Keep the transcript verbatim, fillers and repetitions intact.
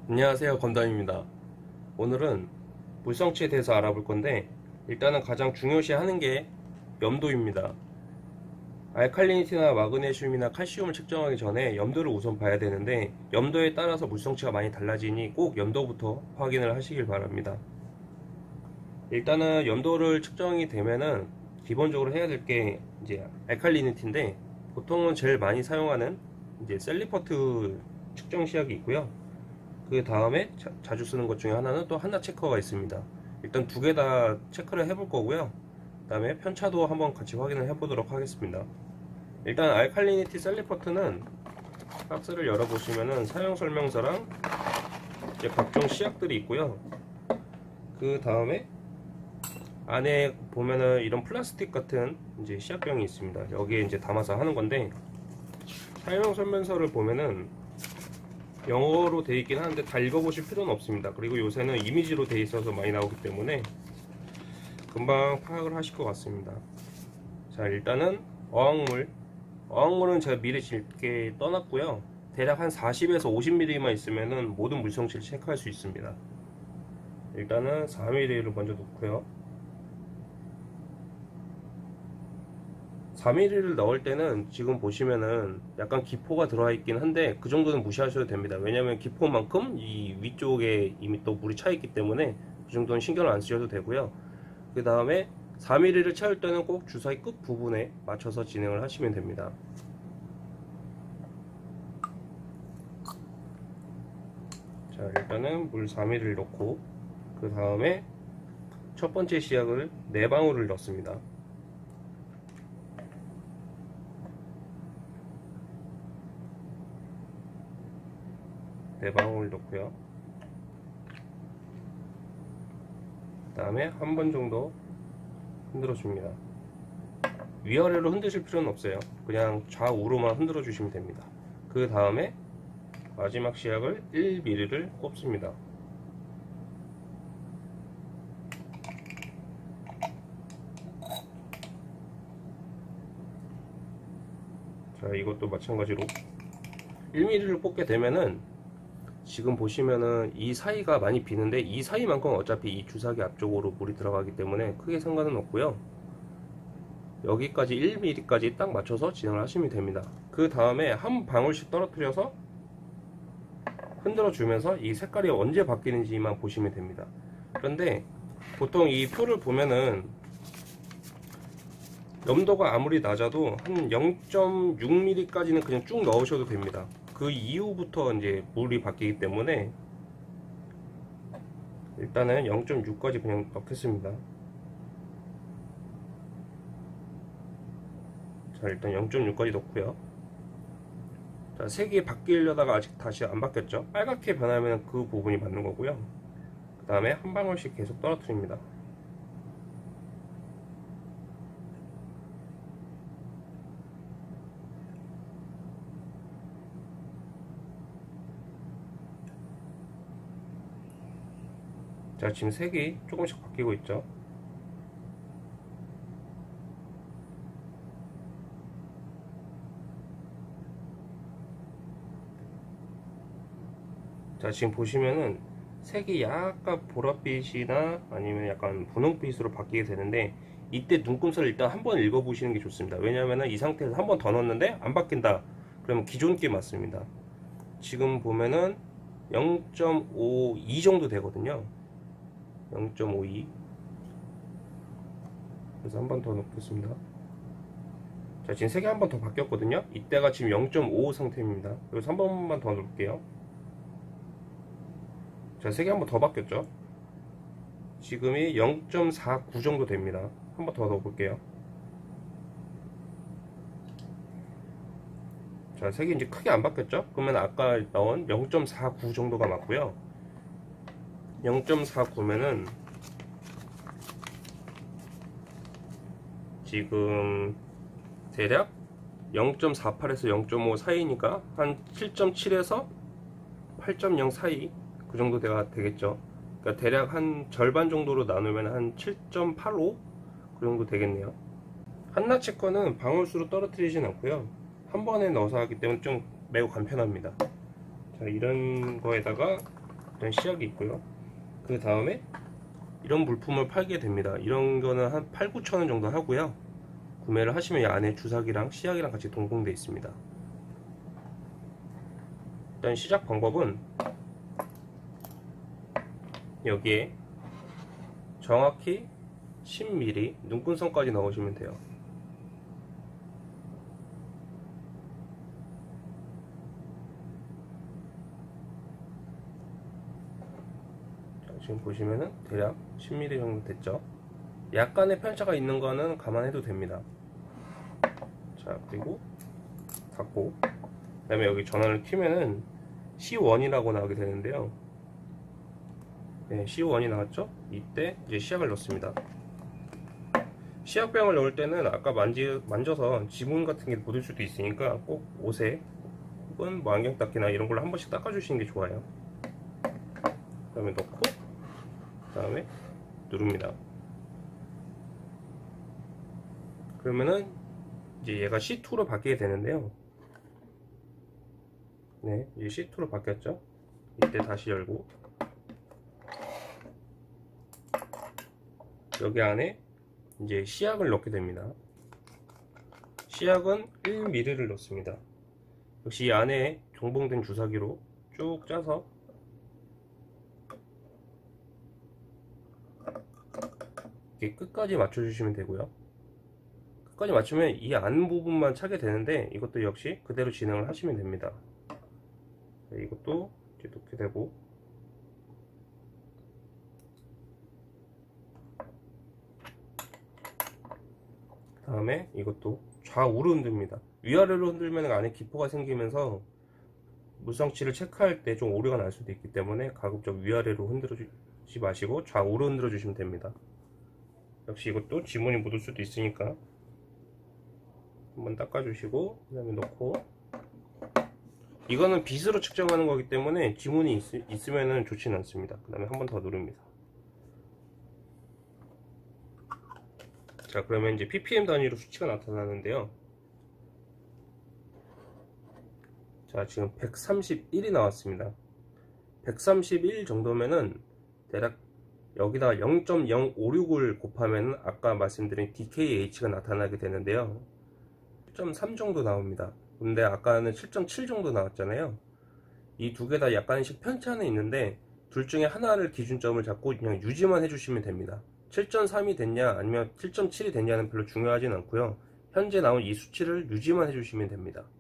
안녕하세요, 건담입니다. 오늘은 물성치에 대해서 알아볼 건데, 일단은 가장 중요시 하는 게 염도입니다. 알칼리니티나 마그네슘이나 칼슘을 측정하기 전에 염도를 우선 봐야 되는데, 염도에 따라서 물성치가 많이 달라지니 꼭 염도부터 확인을 하시길 바랍니다. 일단은 염도를 측정이 되면은 기본적으로 해야 될 게 이제 알칼리니티인데, 보통은 제일 많이 사용하는 이제 셀리퍼트 측정 시약이 있고요. 그 다음에 자, 자주 쓰는 것 중에 하나는 또 하나 체커가 있습니다. 일단 두 개 다 체크를 해볼 거고요. 그 다음에 편차도 한번 같이 확인을 해보도록 하겠습니다. 일단 알칼리니티 셀리퍼트는 박스를 열어보시면은 사용설명서랑 이제 각종 시약들이 있고요. 그 다음에 안에 보면은 이런 플라스틱 같은 이제 시약병이 있습니다. 여기에 이제 담아서 하는 건데, 사용설명서를 보면은 영어로 되어 있긴 하는데 다 읽어보실 필요는 없습니다. 그리고 요새는 이미지로 되어 있어서 많이 나오기 때문에 금방 파악을 하실 것 같습니다. 자, 일단은 어항물 어항물은 제가 미리 짙게 떠났고요. 대략 한 사십에서 오십 밀리리터만 있으면은 모든 물성치를 체크할 수 있습니다. 일단은 사 밀리리터를 먼저 넣고요. 사 밀리리터를 넣을 때는 지금 보시면은 약간 기포가 들어와 있긴 한데 그 정도는 무시하셔도 됩니다. 왜냐면 기포만큼 이 위쪽에 이미 또 물이 차 있기 때문에 그 정도는 신경을 안 쓰셔도 되고요. 그 다음에 사 밀리리터를 채울 때는 꼭 주사위 끝 부분에 맞춰서 진행을 하시면 됩니다. 자, 일단은 물 사 밀리리터를 넣고 그 다음에 첫 번째 시약을 네 방울을 넣습니다. 네 방울 넣고요. 그 다음에 한 번 정도 흔들어 줍니다. 위아래로 흔드실 필요는 없어요. 그냥 좌우로만 흔들어 주시면 됩니다. 그 다음에 마지막 시약을 일 밀리리터를 꼽습니다. 자, 이것도 마찬가지로 일 밀리리터를 꽂게 되면은 지금 보시면은 이 사이가 많이 비는데 이 사이만큼 어차피 이 주사기 앞쪽으로 물이 들어가기 때문에 크게 상관은 없고요. 여기까지 일 밀리리터까지 딱 맞춰서 진행을 하시면 됩니다. 그 다음에 한 방울씩 떨어뜨려서 흔들어 주면서 이 색깔이 언제 바뀌는지만 보시면 됩니다. 그런데 보통 이 표를 보면은 염도가 아무리 낮아도 한 영 점 육 밀리리터까지는 그냥 쭉 넣으셔도 됩니다. 그 이후부터 이제 물이 바뀌기 때문에 일단은 영 점 육까지 그냥 넣겠습니다. 자, 일단 영 점 육까지 넣고요. 자, 색이 바뀌려다가 아직 다시 안 바뀌었죠. 빨갛게 변하면 그 부분이 맞는 거고요. 그 다음에 한 방울씩 계속 떨어뜨립니다. 자, 지금 색이 조금씩 바뀌고 있죠. 자, 지금 보시면은 색이 약간 보랏빛이나 아니면 약간 분홍빛으로 바뀌게 되는데, 이때 눈금살을 일단 한번 읽어보시는 게 좋습니다. 왜냐면은 이 상태에서 한 번 더 넣었는데 안 바뀐다 그러면 기존 게 맞습니다. 지금 보면은 영 점 오이 정도 되거든요. 영 점 오이. 그래서 한 번 더 넣겠습니다. 자, 지금 색이 한 번 더 바뀌었거든요. 이때가 지금 영 점 오오 상태입니다. 여기서 한 번만 더 넣을게요. 자, 색이 한 번 더 바뀌었죠. 지금이 영 점 사구 정도 됩니다. 한 번 더 넣어볼게요. 자, 색이 이제 크게 안 바뀌었죠. 그러면 아까 넣은 영 점 사구 정도가 맞고요. 영 점 사구면은 지금 대략 영 점 사팔에서 영 점 오 사이니까 한 칠 점 칠에서 팔 점 영 사이 그 정도 가 되겠죠. 그러니까 대략 한 절반 정도로 나누면 한 칠 점 팔오 그 정도 되겠네요. 한나치 거는 방울수로 떨어뜨리진 않고요. 한 번에 넣어서 하기 때문에 좀 매우 간편합니다. 자, 이런 거에다가 이런 시약이 있고요. 그 다음에 이런 물품을 팔게 됩니다. 이런 거는 한 팔, 구천 원 정도 하고요. 구매를 하시면 이 안에 주사기랑 시약이랑 같이 동봉되어 있습니다. 일단 시작 방법은 여기에 정확히 십 밀리미터 눈금선까지 넣으시면 돼요. 자, 지금 보시면은 대략 십 밀리미터 정도 됐죠. 약간의 편차가 있는 거는 감안해도 됩니다. 자, 그리고 닫고, 그 다음에 여기 전원을 켜면은 씨 원이라고 나오게 되는데요. 네, 씨 원이 나왔죠? 이때 이제 시약을 넣습니다. 시약병을 넣을 때는 아까 만지, 만져서 지문 같은 게 묻을 수도 있으니까 꼭 옷에 혹은 뭐 안경 닦이나 이런 걸로 한 번씩 닦아주시는 게 좋아요. 그 다음에 넣고, 그 다음에 누릅니다. 그러면은 이제 얘가 씨 투로 바뀌게 되는데요. 네, 이제 씨 투로 바뀌었죠? 이때 다시 열고, 여기 안에 이제 시약을 넣게 됩니다. 시약은 일 밀리리터를 넣습니다. 역시 이 안에 동봉된 주사기로 쭉 짜서 이렇게 끝까지 맞춰주시면 되고요. 끝까지 맞추면 이 안 부분만 차게 되는데 이것도 역시 그대로 진행을 하시면 됩니다. 이것도 이렇게 놓게 되고, 그 다음에 이것도 좌우로 흔듭니다. 위아래로 흔들면 안에 기포가 생기면서 물성치를 체크할 때 좀 오류가 날 수도 있기 때문에 가급적 위아래로 흔들어 주지 마시고 좌우로 흔들어 주시면 됩니다. 역시 이것도 지문이 묻을 수도 있으니까 한번 닦아 주시고, 그 다음에 넣고, 이거는 빗으로 측정하는 거기 때문에 지문이 있, 있으면 좋지는 않습니다. 그 다음에 한 번 더 누릅니다. 자, 그러면 이제 ppm 단위로 수치가 나타나는데요. 자, 지금 백삼십일이 나왔습니다. 백삼십일 정도면은 대략 여기다가 영 점 영오육을 곱하면 아까 말씀드린 디케이에이치가 나타나게 되는데요. 칠 점 삼 정도 나옵니다. 근데 아까는 칠 점 칠 정도 나왔잖아요. 이 두 개 다 약간씩 편차는 있는데 둘 중에 하나를 기준점을 잡고 그냥 유지만 해주시면 됩니다. 칠 점 삼이 됐냐 아니면 칠 점 칠이 됐냐는 별로 중요하진 않고요. 현재 나온 이 수치를 유지만 해주시면 됩니다.